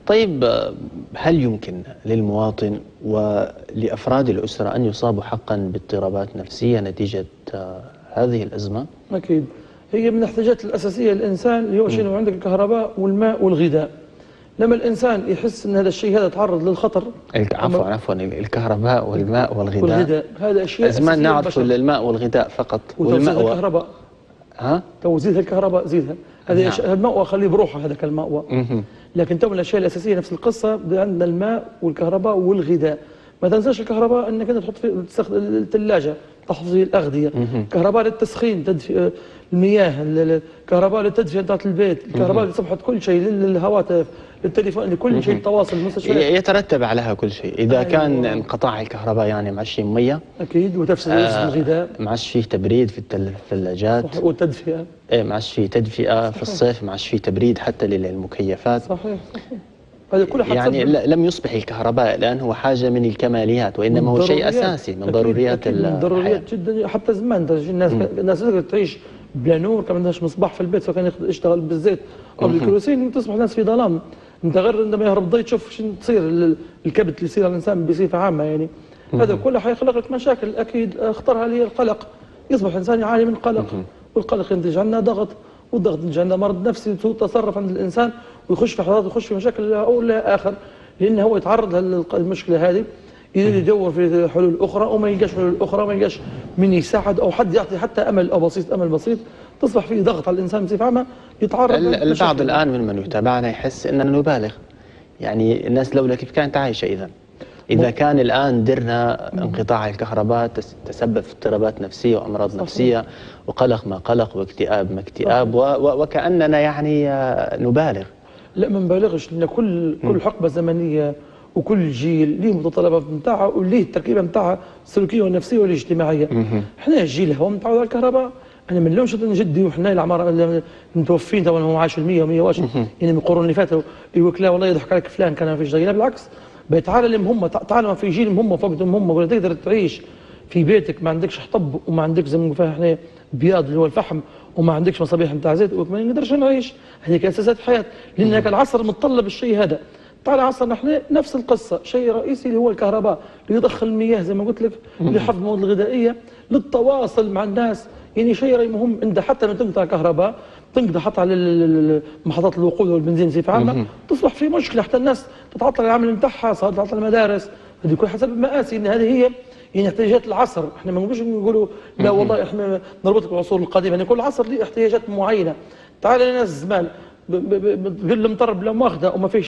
طيب هل يمكن للمواطن ولأفراد الأسرة أن يصابوا حقا باضطرابات نفسية نتيجة هذه الأزمة؟ أكيد، هي من الاحتياجات الأساسية للإنسان اللي هو شنو؟ عندك الكهرباء والماء والغذاء. لما الإنسان يحس أن هذا الشيء هذا تعرض للخطر، عفوا الكهرباء والماء والغذاء هذا أشياء زمان نعرف الماء والغذاء فقط، والماء الكهرباء. توزيع الكهرباء زيدها، هذا المأوى خليه بروحه، هذاك المأوى. لكن تو الاشياء الاساسيه نفس القصه، عندنا الماء والكهرباء والغذاء. ما تنساش الكهرباء انك انت تحط في الثلاجه تحفظ الأغذية، كهرباء للتسخين، تدفئ المياه، الكهرباء للتدفئة بتاعت البيت، الكهرباء لصفحة كل شيء، للهواتف، للتليفون، لكل شيء، التواصل، المستشفيات. يترتب عليها كل شيء. إذا كان انقطاع الكهرباء يعني معش مية أكيد، وتفسد الغذاء، معش فيه تبريد في الثلاجات، والتدفئة معش فيه تدفئة في الصيف، معش فيه تبريد حتى للمكيفات. صحيح. هذا كله يعني لم يصبح الكهرباء الآن هو حاجة من الكماليات، وإنما هو شيء أساسي من ضروريات الحياة. من ضروريات جدا. حتى زمان الناس تقدر تعيش بلا نور، كان ما عندهاش مصباح في البيت، سواء كان يشتغل بالزيت أو بالكروسين، تصبح الناس في ظلام. أنت غير عندما يهرب ضي تشوف شنو تصير، الكبت اللي يصير على الإنسان بصفة عامة يعني. هذا كله حيخلق لك مشاكل أكيد. أخطرها اللي هي القلق، يصبح الإنسان يعاني من قلق، والقلق ينتج عنا ضغط، والضغط ينتج عنا مرض نفسي، سوء تصرف عند الإنسان، ويخش في حالات، يخش في مشاكل أو لا آخر، لأنه هو يتعرض للمشكلة هذه، يدور في حلول أخرى وما يلقاش حلول أخرى، وما يلقاش من يساعد أو حد يعطي حتى أمل أو بسيط، أمل بسيط، تصبح فيه ضغط على الإنسان بصفة عامة، يتعرض البعض الآن من يتابعنا يحس أننا نبالغ. يعني الناس لولا كيف كانت عايشة إذا كان الآن درنا انقطاع الكهرباء تسبب في اضطرابات نفسية وأمراض نفسية وقلق ما قلق واكتئاب ما اكتئاب، وكأننا يعني نبالغ. لا، ما نبالغش، لأن كل حقبة زمنية وكل جيل ليه متطلبات نتاعها وليه التركيبة نتاعها السلوكية والنفسية والاجتماعية. احنا الجيل هو متعود على الكهرباء. أنا من لونش جدي وحنا الأعمار متوفين تو، هو عاش 100 و100 واش يعني من القرون اللي فاتوا، يقول لا والله يضحك عليك فلان كان ما فيش ضغينة، بالعكس بيتعلم هم، تعلم في جيلهم هم فوقتهم هم، ولا تقدر تعيش في بيتك ما عندكش حطب وما عندكش زي ما نقول احنا بياض اللي هو الفحم، وما عندكش مصابيح نتاع زيت، وما نقدرش نعيش. هذيك اساسات الحياه، لان هذاك العصر متطلب الشيء هذا. طالع عصرنا احنا نفس القصه، شيء رئيسي اللي هو الكهرباء، اللي يدخل المياه زي ما قلت لك، لحفظ المواد الغذائيه، للتواصل مع الناس. يعني شيء مهم، انت حتى لما تنقطع الكهرباء تنقطع حتى على محطات الوقود والبنزين بصفه عامه، تصبح في مشكله، حتى الناس تتعطل العمل نتاعها، تتعطل المدارس. هذه كل حسب المآسي، ان هذه هي يعني احتياجات العصر. احنا ما نقولش نقولوا لا والله احنا نربطك بالعصور القديمه، يعني كل عصر له احتياجات معينه. تعال لناس زمان بالمطر بلا مؤاخذه وما فيش